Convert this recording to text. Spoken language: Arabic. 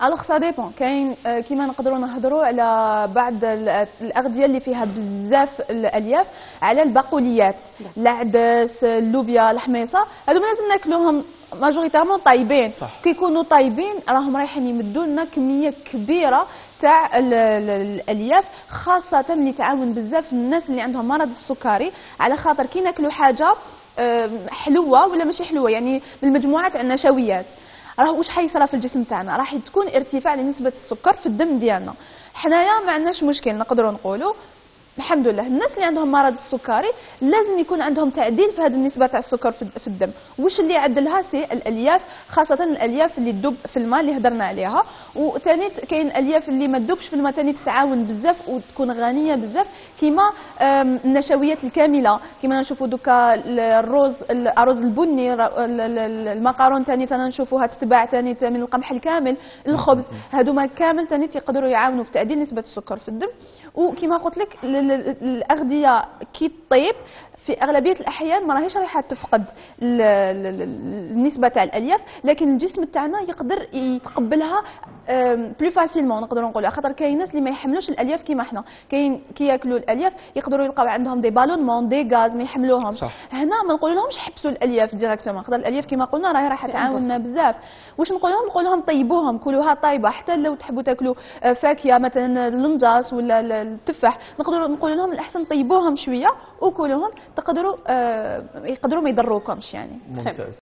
الوغ سا ديبون كاين كيما نقدروا نهضروا على بعض الاغذيه اللي فيها بزاف الالياف، على البقوليات، العدس، اللوبيا، الحميصه، هذو لازم ناكلوهم ماجوريتيرمون طايبين. كيكونوا طايبين راهم رايحين يمدوا لنا كميه كبيره تاع الالياف، خاصه اللي تعاون بزاف الناس اللي عندهم مرض السكري، على خاطر كي ناكلوا حاجه حلوه ولا ماشي حلوه، يعني من المجموعات تاع النشويات، راه واش حيصرى في الجسم تاعنا؟ راح تكون ارتفاع لنسبه السكر في الدم ديالنا. حنايا ما عندناش مشكل، نقدروا نقولوا الحمد لله الناس اللي عندهم مرض السكري لازم يكون عندهم تعديل في هذه النسبه تاع السكر في الدم. واش اللي يعدلها؟ سي الالياف، خاصه الالياف اللي تذوب في الماء اللي هضرنا عليها، وثاني كاين الالياف اللي ما تذوبش في الماء ثاني تتعاون بزاف وتكون غنيه بزاف، كيما النشويات الكامله، كيما نشوفوا دوكا الارز البني، المقارون ثاني نشوفوها تتباع ثاني من القمح الكامل، الخبز، هذوما كامل ثاني يقدروا يعاونوا في تعديل نسبه السكر في الدم. وكما قلت لك الاغذيه كي طيب في اغلبيه الاحيان ما راهيش رايحه تفقد النسبه تاع الالياف، لكن الجسم تاعنا يقدر يتقبلها بلو فاسيلمون، نقدروا نقولوا، خاطر كاين ناس اللي ما يحملوش الالياف كيما حنا، كاين كي ياكلوا الالياف يقدروا يلقاو عندهم دي بالونمون، دي غاز ما يحملوهمش. هنا ما نقول لهمش حبسوا الالياف ديريكتومون، خاطر الالياف كيما قلنا راهي راح تعاوننا بزاف. واش نقول لهم؟ نقول لهم طيبوهم، كلوها طايبه، حتى لو تحبوا تاكلوا فاكهه مثلا اللنجاس ولا التفاح، نقول لهم الاحسن طيبوهم شويه وكلوهم، يقدروا ما يضروكمش يعني. ممتاز.